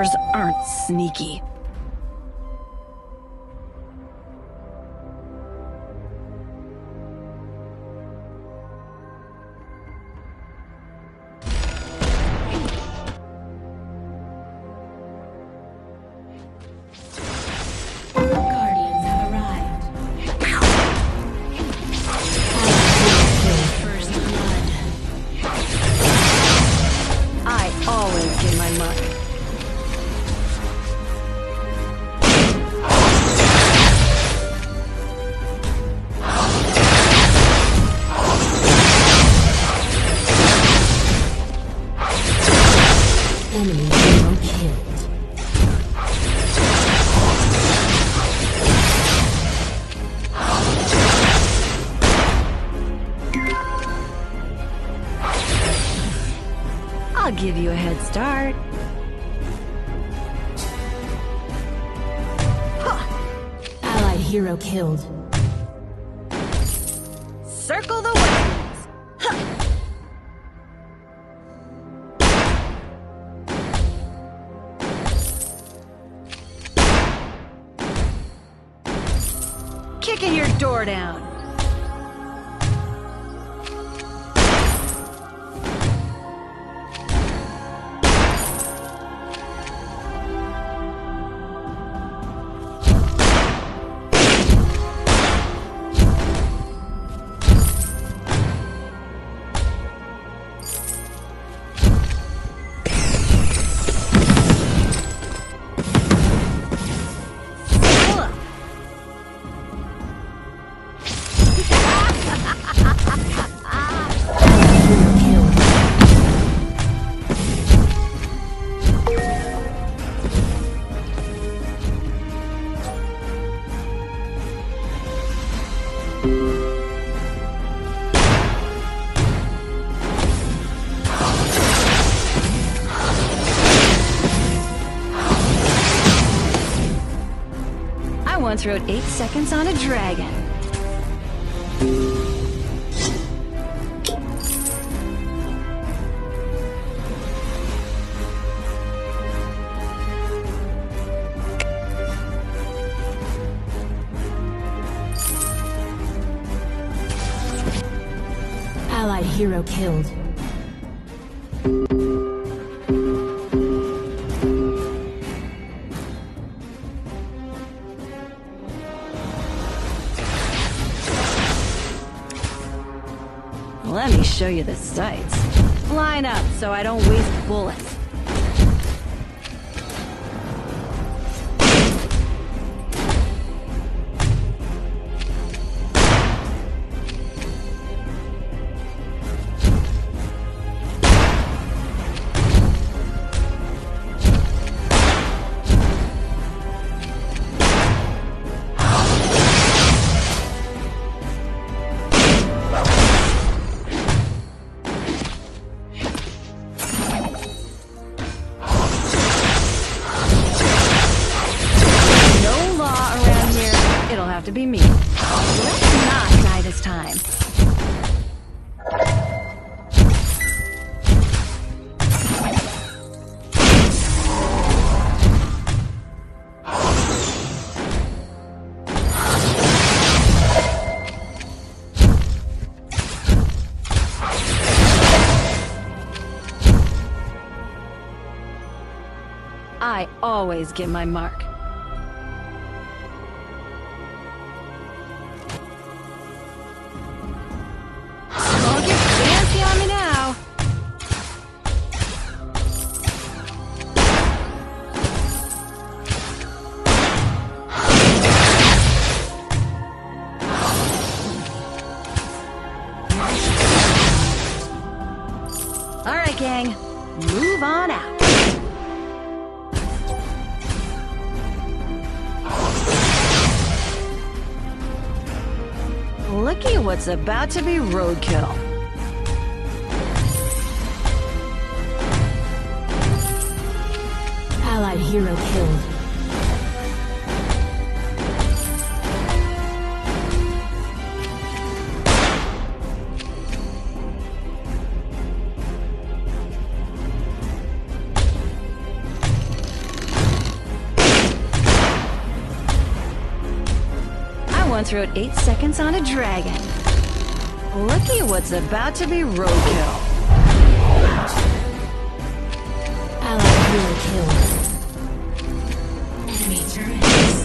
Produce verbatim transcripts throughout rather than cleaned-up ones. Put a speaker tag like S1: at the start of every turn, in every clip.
S1: Snipers aren't sneaky.
S2: Guardians have arrived. First blood.
S1: I always get my mark.
S2: Enemy hero killed.
S1: I'll give you a head start.
S2: Allied hero killed.
S1: Circle the wagons. Huh. Kicking your door down. I once wrote eight seconds on a dragon.
S2: Allied hero killed.
S1: Let me show you the sights. Line up so I don't waste bullets. Have to be me. Let's not die this time. I always get my mark. All right, gang, move on out. Looky what's about to be roadkill.
S2: Allied hero killed.
S1: once wrote eight seconds on a dragon. Looky what's about to be roadkill.
S2: Allied hero killed. Enemy turret destroyed.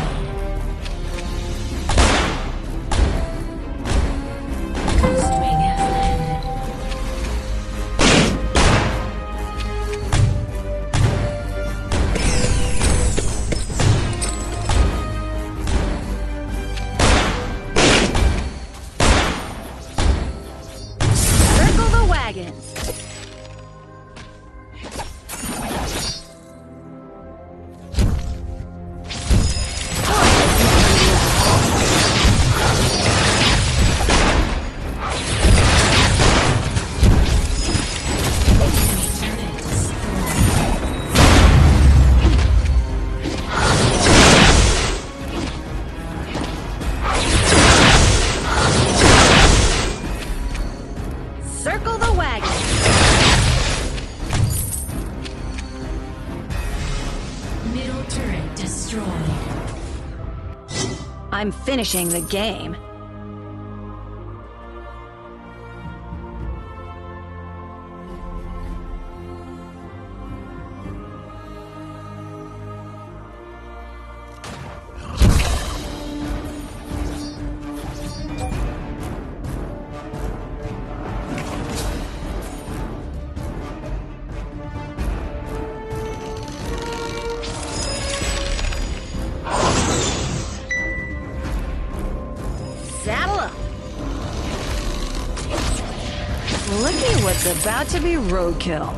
S2: Ghost wing has landed.
S1: Circle the wagons. Circle the wagon.
S2: Middle turret destroyed.
S1: I'm finishing the game. Saddle up. Looky what's about to be roadkill.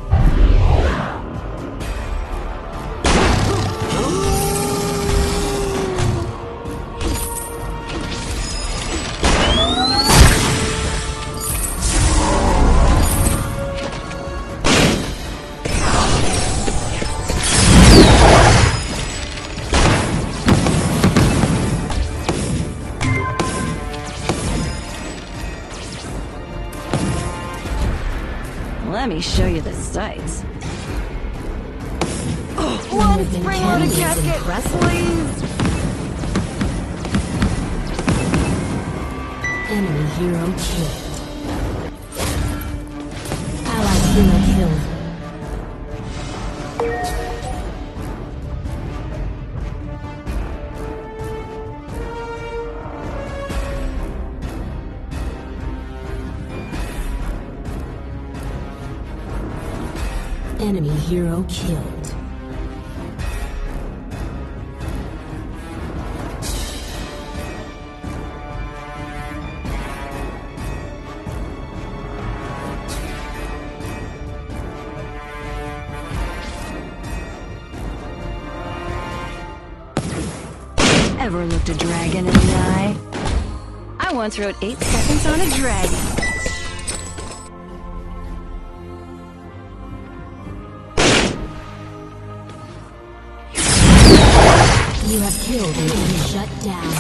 S1: Let me show you the sights. Oh, one spring-loaded casket, please!
S2: Enemy hero killed. Allied hero killed. Enemy hero killed.
S1: Ever looked a dragon in the eye? I once wrote eight seconds on a dragon.
S2: You have killed and been shut down.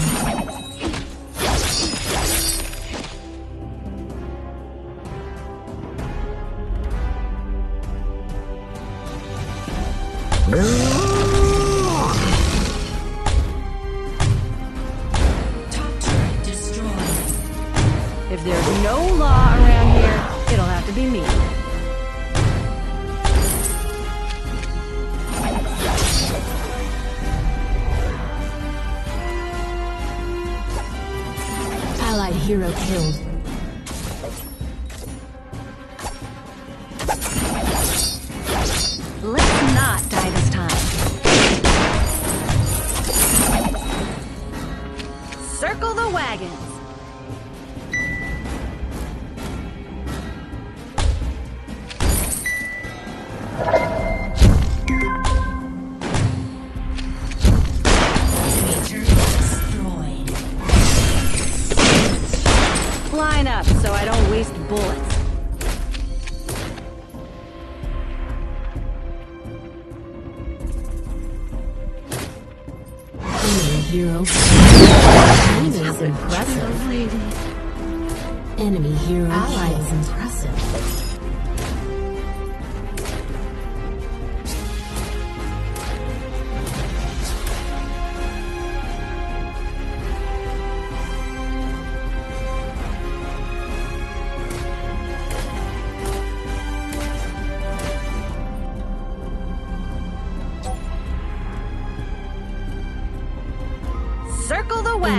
S2: Top turret destroyed.
S1: If there's no law around here, it'll have to be me.
S2: Allied hero killed.
S1: Let's not die this time. Circle the wagons. Line up so I don't waste bullets.
S2: Enemy hero. Enemy is impressive. Enemy hero. Ally is impressive.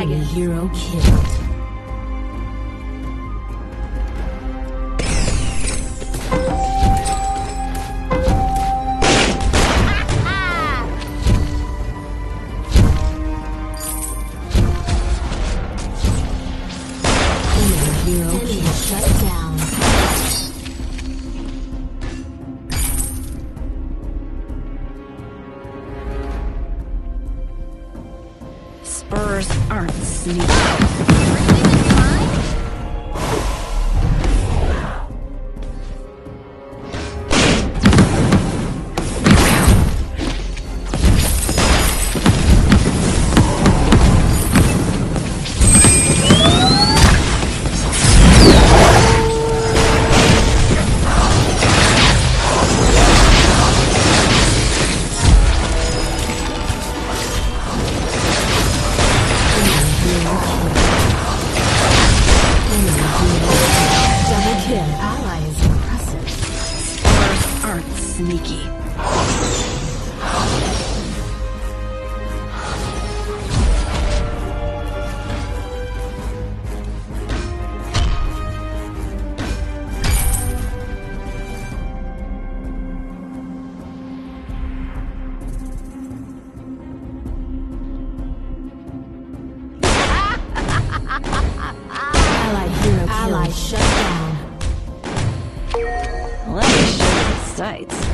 S2: Enemy hero killed.
S1: Spurs aren't sneaky. Sneaky.
S2: Allied hero Ally shut down.
S1: Let me show you the sights.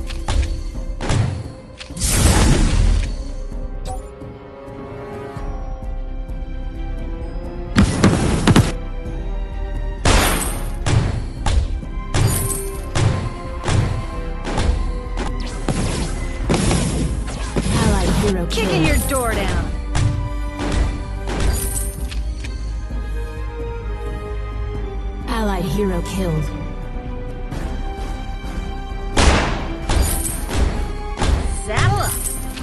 S2: Allied hero
S1: Kicking
S2: killed.
S1: your door down.
S2: Allied hero killed.
S1: Saddle up.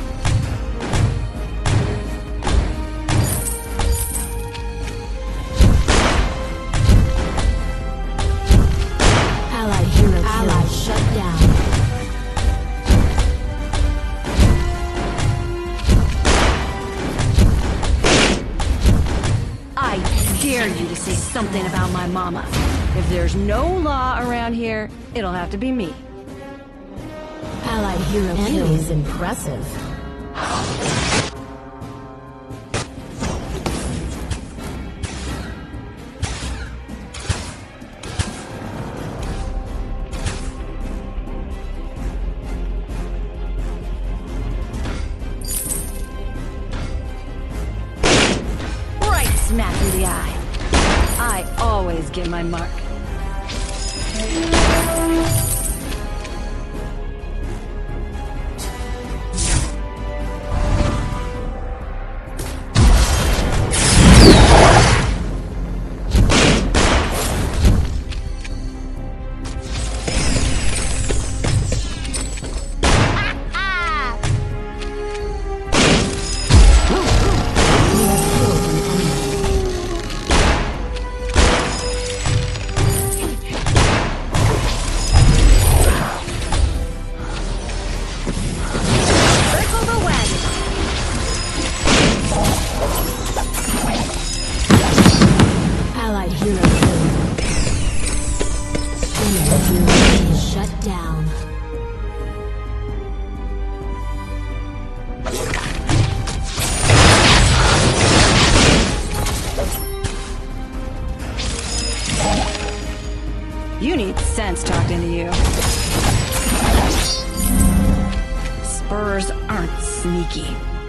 S2: Allied hero killed. Ally shut down.
S1: I dare you to say something about my mama. If there's no law around here, it'll have to be me.
S2: Allied hero killed. Is impressive.
S1: Right smack in the eye. I always get my mark.
S2: Allied hero killed. Enemy hero is shut down.
S1: You need sense talking to you. Spurs aren't sneaky.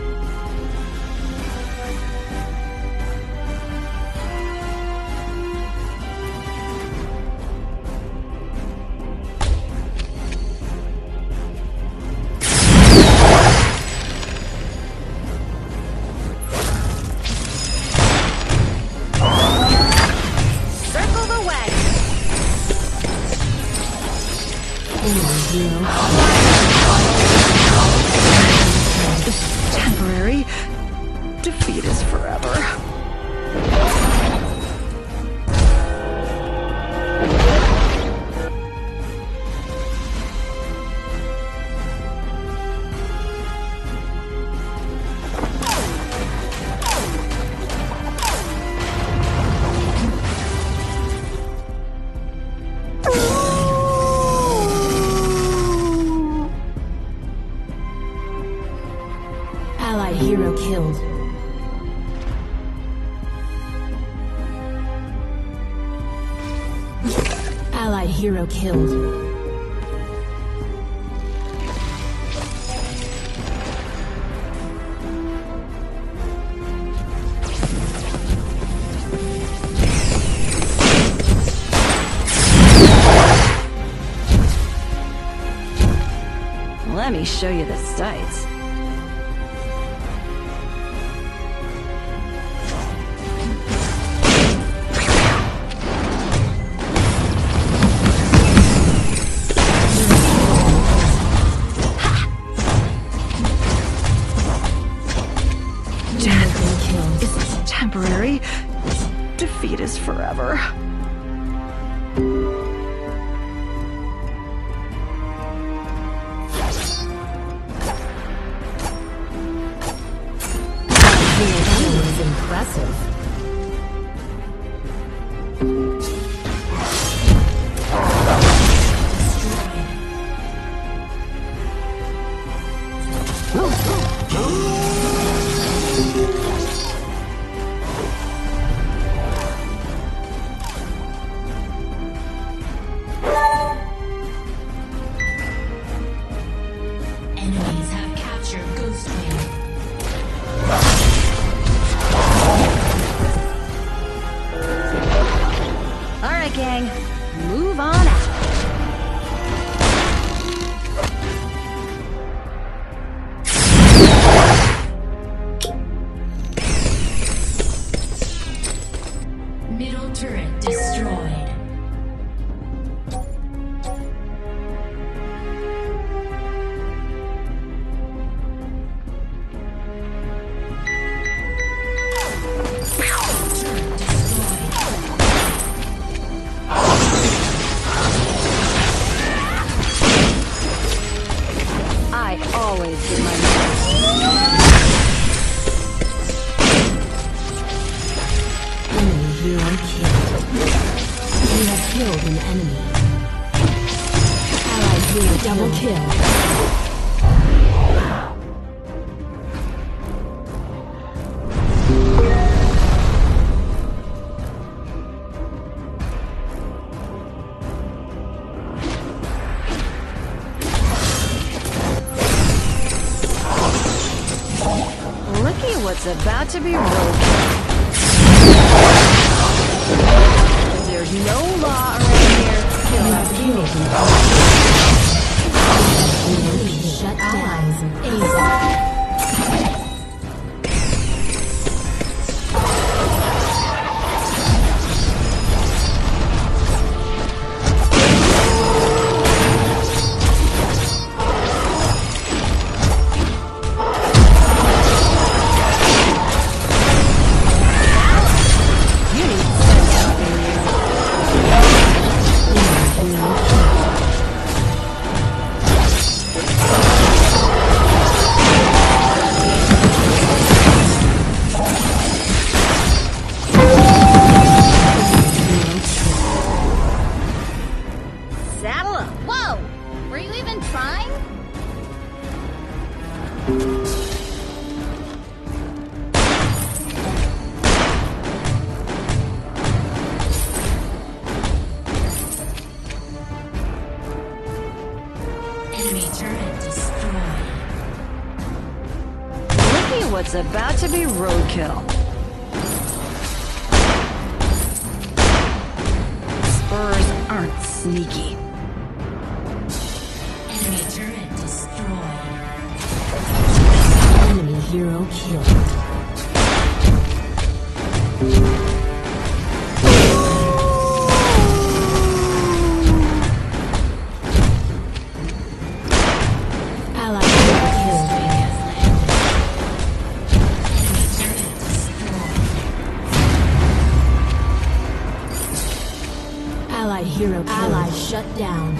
S1: Circle the wagon. Temporary. Defeat is forever.
S2: hero killed. Allied hero killed.
S1: Let me show you the sights. Death is temporary. Defeat is forever.
S2: Impressive. Enemies have captured Ghostwing.
S1: Alright, gang. Move on out.
S2: Middle turret destroyed.
S1: I always get my best.
S2: Enemy hero killed. You have killed an enemy. Allied hero double kill.
S1: Looky what's about to be roadkill. If there's no law around here, you'll have to be making it.
S2: Shut down. Ace.
S1: Saddle up.
S3: Whoa! Were you even trying?
S2: Enemy turret destroyed.
S1: Looky what's about to be roadkill. Spurs aren't sneaky.
S2: Enemy turret destroyed. Enemy hero killed. Allied hero killed. Enemy turret destroyed. Allied hero killed. Ally shut down.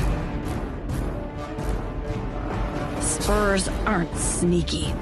S1: Spurs aren't sneaky.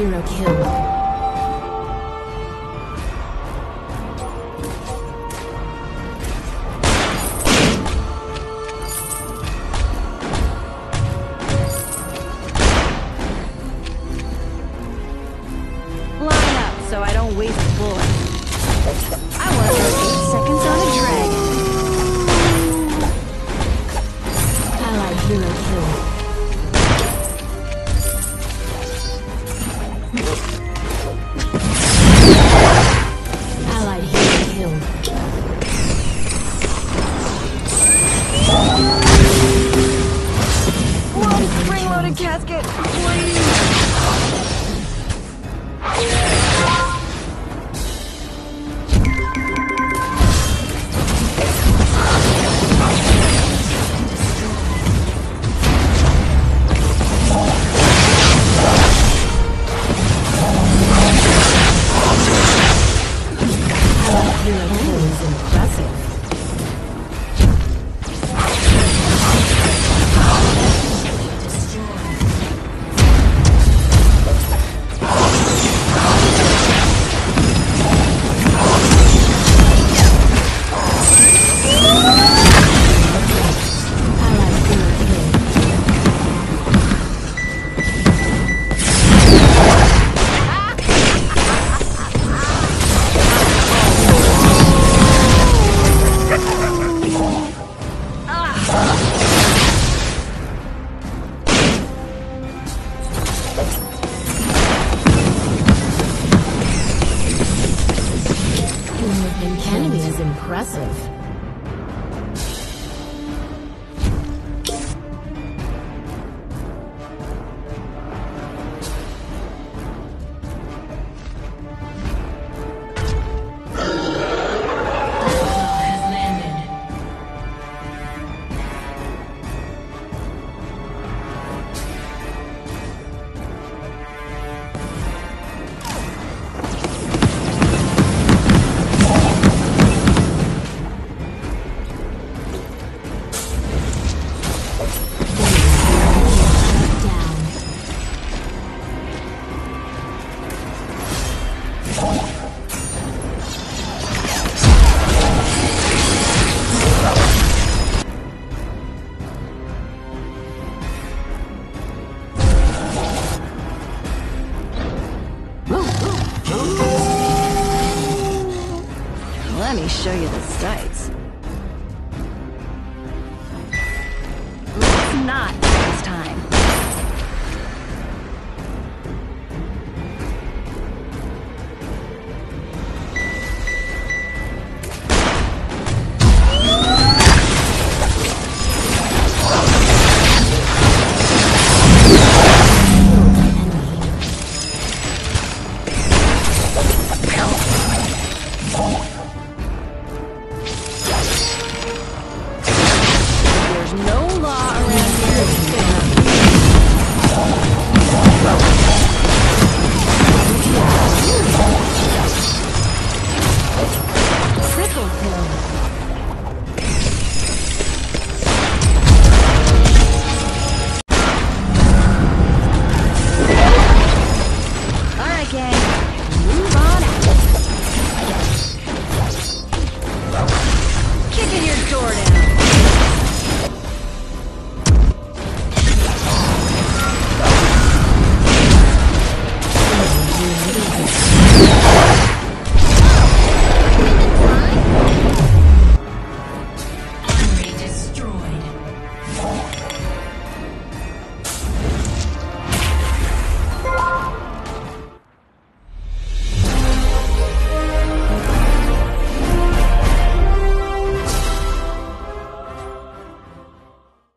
S2: hero killed.
S1: Line up so I don't waste a bullet. I want to throw eight seconds on a dragon.
S2: Allied hero killed. Allied hero killed.
S1: Whoa, spring-loaded casket, please!
S2: Hero kill is impressive. Allied hero killed. Enemy is impressive.
S1: Let me show you the sights. Let's not this time. There's no law